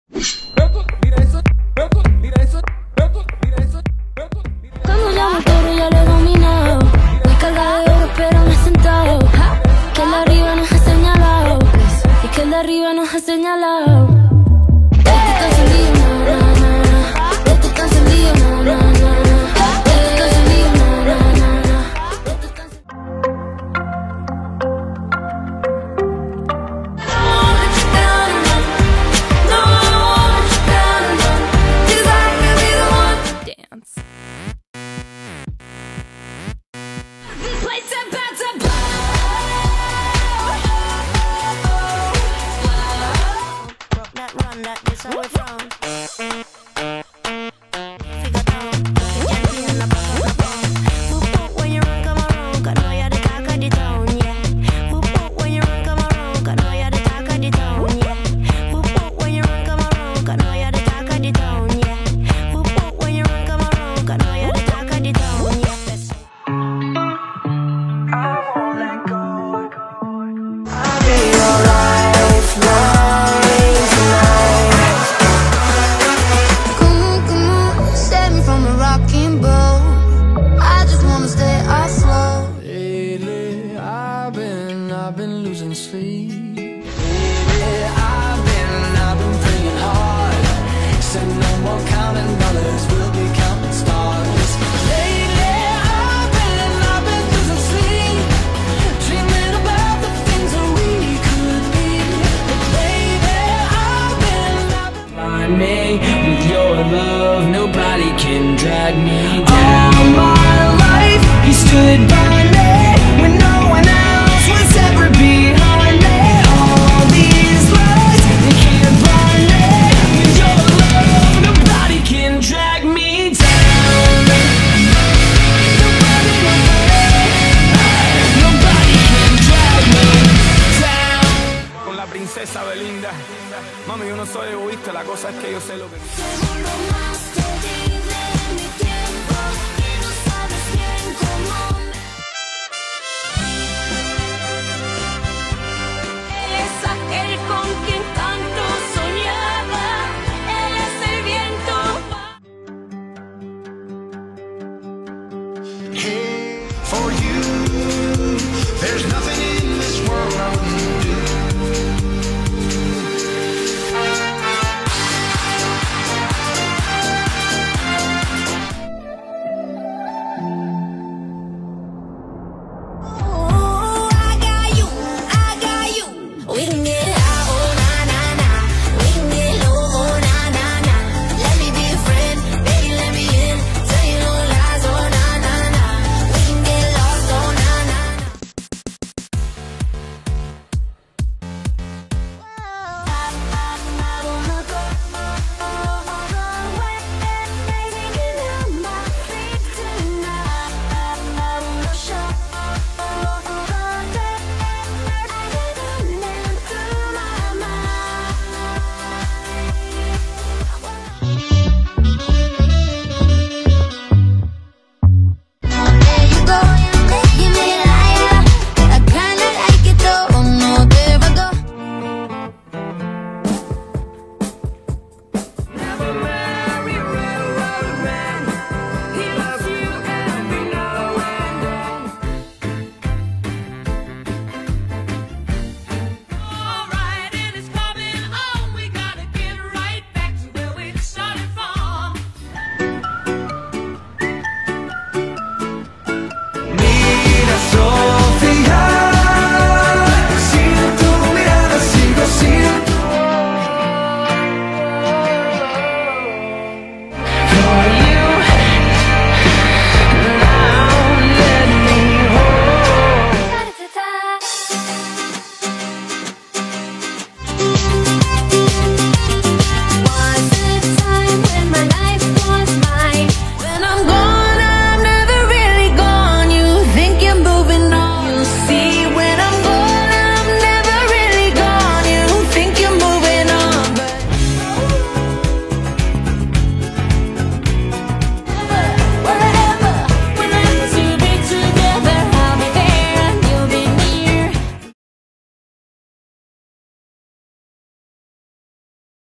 Cuando llamo al toro ya lo he dominado. Voy cargada de oro pero me he sentado. Que el de arriba nos ha señalado. Y que el de arriba nos ha señalado. Esto está encendido, na, na, na. Esto está encendido, na, na, na. Esto está encendido, na, na, na. Esto está I've been losing sleep. Lately, I've been praying hard. Said no more counting dollars, we'll be counting stars. Lately, I've been losing sleep, dreaming about the things that we could be. But baby, I've been find me with your love. Nobody can drag me down. All my life, you stood by me when no one else was ever behind me. All these lies, they can't find me. With your love, nobody can drag me down. Nobody can drag me down. Con la princesa Belinda. Mami, yo no soy egoísta, la cosa es que yo sé lo que